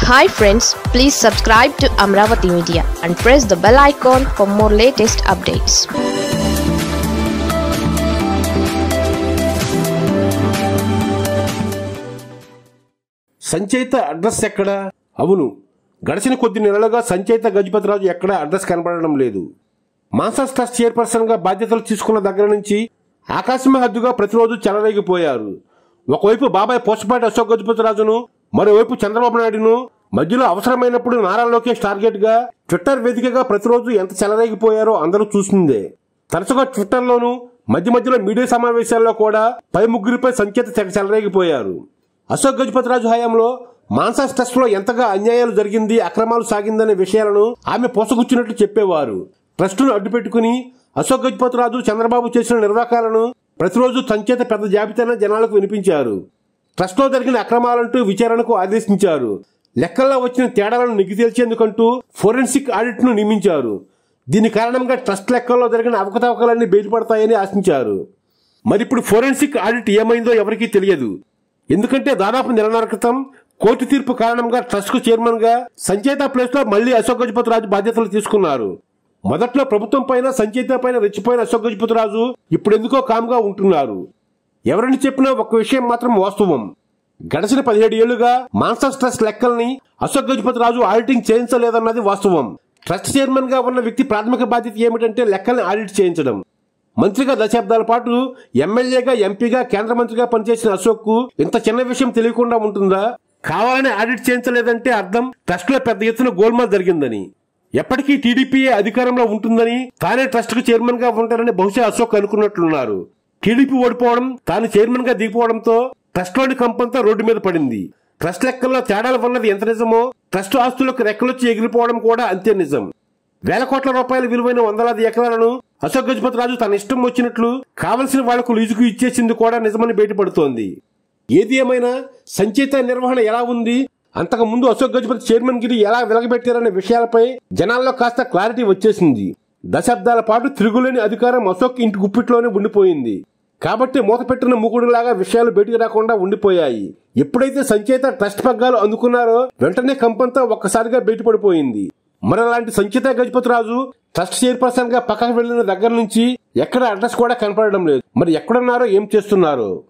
Hi friends, please subscribe to Amaravathi Media and press the bell icon for more latest updates. Sanchaita address ఎక్కడ? అవును, గడిచిన కొద్ది నెలలుగా Sanchaita Gajapati రాజు ఎక్కడ address కనబడడం లేదు. మాన్సాస్ ట్రస్ట్ చైర్పర్సన్ గా బాధ్యతలు తీసుకున్న దగ్గర నుంచి ఆకాశమే హద్దుగా ప్రతిరోజు చెలరేగిపోయారు. ఒకవైపు బాబాయ్ పోస్టుపాటి అశోక్ గజపతి రాజును, మరోవైపు చంద్రబాబు నాయుడును, మధ్యలో అవసరమైనప్పుడు నారా లోకేష్ టార్గెట్ గా ట్విట్టర్ వేదికగా ప్రతిరోజు ఎంత చెలరేగిపోయారో అందరూ చూసిందే. తరచుగా ట్విట్టర్లోనూ మధ్యలో మీడియా సమావేశాల్లో కూడా పై ముగ్గురిపై సంచేత తెగ చెలరేగిపోయారు. అశోక్ గజపతి రాజు హయాంలో మాన్సాస్ ట్రస్ట్ లో ఎంతగా అన్యాయాలు జరిగింది, అక్రమాలు సాగిందనే విషయాలను ఆమె పోసగుచ్చినట్లు చెప్పేవారు. ట్రస్టును అడ్డుపెట్టుకుని అశోక్ గజపతి రాజు, చంద్రబాబు చేసిన నిర్వాకాలను ప్రతిరోజు సంచేత పెద్ద జాబితానే జనాలకు వినిపించారు. ట్రస్ట్ లో జరిగిన అక్రమాలంటూ విచారణకు ఆదేశించారు. లెక్కల్లో వచ్చిన తేడాలను నిగ్గు తేల్చేందుకంటూ ఫోరెన్సిక్ ఆడిట్ ను నియమించారు. దీని కారణంగా ట్రస్ట్ లెక్కల్లో జరిగిన అవకతవకలన్నీ బయటపడతాయని ఆశించారు. మరిప్పుడు ఫోరెన్సిక్ ఆడిట్ ఏమైందో ఎవరికీ తెలియదు. ఎందుకంటే దాదాపు నెలన్నర క్రితం కోర్టు తీర్పు కారణంగా ట్రస్ట్ కు చైర్మన్ గా సంచయిత ప్లేస్ లో మళ్లీ అశోక్ గజపతి రాజు బాధ్యతలు తీసుకున్నారు. మొదట్లో ప్రభుత్వం పైన, సంచయిత పైన రెచ్చిపోయిన అశోక్ గజపతి రాజు ఇప్పుడెందుకో కామ్గా ఉంటున్నారు. ఎవరిని చెప్పినా ఒక విషయం మాత్రం వాస్తవం. గడిచిన 17 ఏళ్లుగా మాన్సాస్ ట్రస్ట్ లెక్కల్ని అశోక్ గజపతి రాజు ఆడిటింగ్ చేయించలేదన్నది వాస్తవం. ట్రస్ట్ చైర్మన్ గా ఉన్న వ్యక్తి ప్రాథమిక బాధ్యత ఏమిటంటే లెక్కల్ని ఆడిట్ చేయించడం. మంత్రిగా దశాబ్దాల పాటు ఎమ్మెల్యేగా, ఎంపీగా, కేంద్ర మంత్రిగా పనిచేసిన అశోక్ కు ఇంత చిన్న విషయం తెలియకుండా ఉంటుందా? కావాలని ఆడిట్ చేయించలేదంటే అర్థం ట్రస్ట్ లో పెద్ద ఎత్తున గోల్మాల్ జరిగిందని. ఎప్పటికీ టీడీపీఏ అధికారంలో ఉంటుందని, తానే ట్రస్ట్ కు చైర్మన్ గా ఉంటారని బహుశా అశోక్ అనుకున్నట్లున్నారు. టీడీపీ ఓడిపోవడం, తాను చైర్మన్ గా దిగిపోవడంతో ట్రస్ట్ లోని కంపంతా రోడ్డు మీద పడింది. ట్రస్ట్ లెక్కల్లో తేడాలు ఉన్నది ఎంత నిజమో, ట్రస్ట్ ఆస్తులకు రెక్కలొచ్చి ఎగిరిపోవడం కూడా అంతే నిజం. వేల కోట్ల రూపాయల విలువైన వందలాది ఎకరాలను అశోక్ గజపతి రాజు తన ఇష్టం వచ్చినట్లు కావలసిన వాళ్లకు లీజుకు ఇచ్చేసింది కూడా నిజమని బయటపడుతోంది. ఏది ఏమైనా సంచయిత నిర్వహణ ఎలా ఉంది, అంతకు ముందు అశోక్ గజపతి చైర్మన్ గిరి ఎలా వెలగబెట్టారనే విషయాలపై జనాల్లో కాస్త క్లారిటీ వచ్చేసింది. దశాబ్దాల పాటు తిరుగులేని అధికారం అశోక్ ఇంటి గుప్పిట్లోనే ఉండిపోయింది. కాబట్టి మూతపెట్టిన మూకుడులాగా విషయాలు బయటికి రాకుండా ఉండిపోయాయి. ఎప్పుడైతే సంచయిత ట్రస్ట్ పగ్గాలు అందుకున్నారో వెంటనే కంపంతా ఒక్కసారిగా బయటపడిపోయింది. మరలాంటి సంచయిత గజపతి రాజు ట్రస్ట్ చైర్పర్సన్ గా పక్కకు వెళ్లిన దగ్గర నుంచి ఎక్కడ అడ్రస్ కూడా కనపడడం లేదు. మరి ఎక్కడున్నారో, ఏం చేస్తున్నారో?